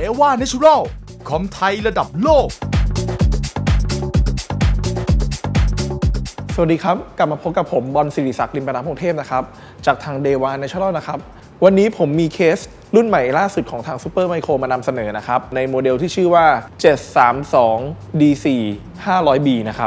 Deva Natural คอมไทยระดับโลกสวัสดีครับกลับมาพบกับผมบอลศิริศักดิ์ ลิมปนาพงเทพนะครับจากทาง Deva Natural นะครับวันนี้ผมมีเคสรุ่นใหม่ล่าสุดของทาง Super Micro มานำเสนอนะครับในโมเดลที่ชื่อว่า 732 D4 500B นะครับ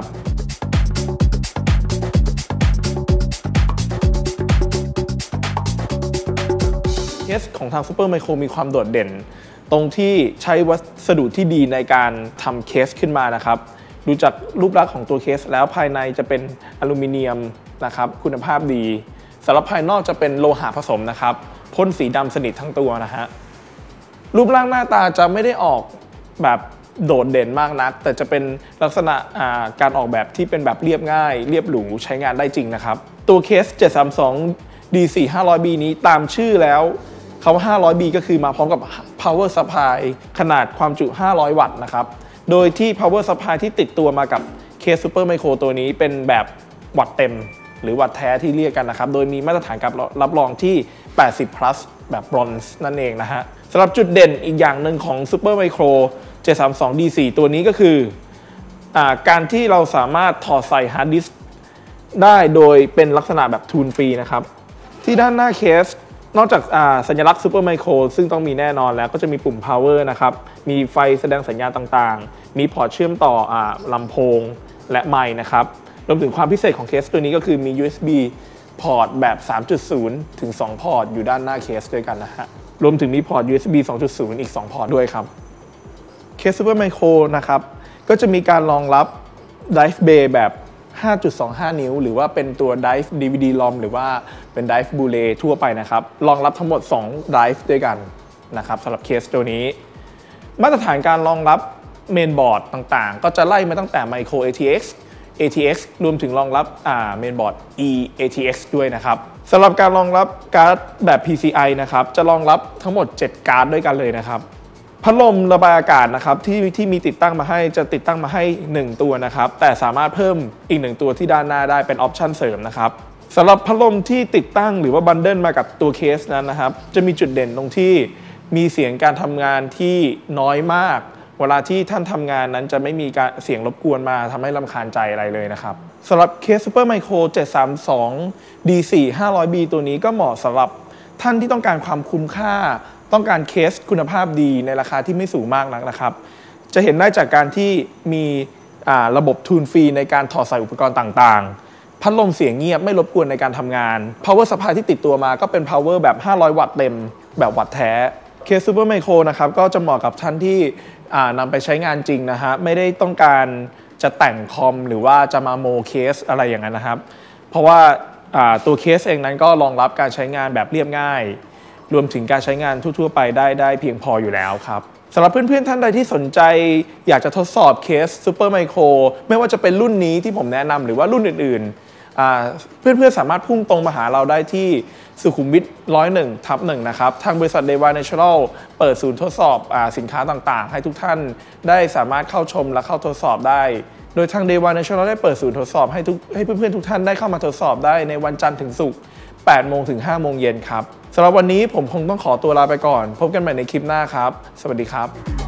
เคสของทาง Super Micro มีความโดดเด่นตรงที่ใช้วัสดุที่ดีในการทำเคสขึ้นมานะครับดูจากรูปลักษณ์ของตัวเคสแล้วภายในจะเป็นอลูมิเนียมนะครับคุณภาพดีสำหรับภายนอกจะเป็นโลหะผสมนะครับพ่นสีดำสนิททั้งตัวนะฮะรูปร่างหน้าตาจะไม่ได้ออกแบบโดดเด่นมากนักแต่จะเป็นลักษณะการออกแบบที่เป็นแบบเรียบง่ายเรียบหรูใช้งานได้จริงนะครับตัวเคส 732 D4 500B นี้ตามชื่อแล้วคำว่า 500B ก็คือมาพร้อมกับ power supply ขนาดความจุ 500 วัตต์นะครับโดยที่ power supply ที่ติดตัวมากับเคส Super Micro ตัวนี้เป็นแบบวัตต์เต็มหรือวัตต์แท้ที่เรียกกันนะครับโดยมีมาตรฐานการรับรองที่80 plus แบบ bronze นั่นเองนะฮะสำหรับจุดเด่นอีกอย่างหนึ่งของ Super Micro 732 D4 ตัวนี้ก็คือการที่เราสามารถถอดใส่ฮาร์ดดิสก์ได้โดยเป็นลักษณะแบบทูนฟรีนะครับที่ด้านหน้าเคสนอกจากสัญลักษณ์ Super Micro ซึ่งต้องมีแน่นอนแล้วก็จะมีปุ่ม power นะครับมีไฟแสดงสัญญาณต่างๆมีพอร์ตเชื่อมต่อลำโพงและไมค์นะครับรวมถึงความพิเศษของเคสตัวนี้ก็คือมี USB พอร์ตแบบ 3.0 ถึง 2 พอร์ตอยู่ด้านหน้าเคสด้วยกันนะฮะรวมถึงมีพอร์ต USB 2.0 อีก 2 พอร์ตด้วยครับเคส Super Micro นะครับก็จะมีการรองรับ Drive Bay แบบ 5.25 นิ้วหรือว่าเป็นตัว Drive DVD-ROM หรือว่าเป็น Drive Blu-ray ทั่วไปนะครับรองรับทั้งหมด2 Drive ด้วยกันนะครับสำหรับเคสตัวนี้มาตรฐานการรองรับเมนบอร์ดต่างๆก็จะไล่มาตั้งแต่ Micro ATX รวมถึงรองรับเมนบอร์ด eATX ด้วยนะครับสำหรับการรองรับการ์ดแบบ PCI นะครับจะรองรับทั้งหมด7การ์ดด้วยกันเลยนะครับพัดลมระบายอากาศนะครับที่มีติดตั้งมาให้จะติดตั้งมาให้1ตัวนะครับแต่สามารถเพิ่มอีก1ตัวที่ด้านหน้าได้เป็นออปชั่นเสริมนะครับสำหรับพัดลมที่ติดตั้งหรือว่าบันเดิลมากับตัวเคสนั้นนะครับจะมีจุดเด่นตรงที่มีเสียงการทำงานที่น้อยมากเวลาที่ท่านทำงานนั้นจะไม่มีการเสียงรบกวนมาทำให้รำคาญใจอะไรเลยนะครับสำหรับเคส Super Micro 732 D4 500B ตัวนี้ก็เหมาะสำหรับท่านที่ต้องการความคุ้มค่าต้องการเคสคุณภาพดีในราคาที่ไม่สูงมากนักนะครับจะเห็นได้จากการที่มีระบบทูนฟรีในการถอดใส่อุปกรณ์ต่างๆพัดลมเสียงเงียบไม่รบกวนในการทำงาน power supply ที่ติดตัวมาก็เป็น power แบบ 500 วัตต์เต็มแบบวัตต์แท้เคส Super Micro นะครับก็จะเหมาะกับท่านที่นำไปใช้งานจริงนะฮะไม่ได้ต้องการจะแต่งคอมหรือว่าจะมาโมเคสอะไรอย่างนั้นนะครับเพราะว่าตัวเคสเองนั้นก็รองรับการใช้งานแบบเรียบง่ายรวมถึงการใช้งานทั่วๆไปได้เพียงพออยู่แล้วครับสำหรับเพื่อนๆท่านใดที่สนใจอยากจะทดสอบเคส Super Micro ไม่ว่าจะเป็นรุ่นนี้ที่ผมแนะนำหรือว่ารุ่นอื่นๆเพื่อนๆสามารถพุ่งตรงมาหาเราได้ที่สุขุมวิท 101/1 นะครับทางบริษัท Deva Natural เปิดศูนย์ทดสอบสินค้าต่างๆให้ทุกท่านได้สามารถเข้าชมและเข้าทดสอบได้โดยทาง Deva Natural ได้เปิดศูนย์ทดสอบให้เพื่อนๆทุกท่านได้เข้ามาทดสอบได้ในวันจันทร์ถึงศุกร์ 8 โมงถึง 5 โมงเย็นครับสำหรับวันนี้ผมคงต้องขอตัวลาไปก่อนพบกันใหม่ในคลิปหน้าครับสวัสดีครับ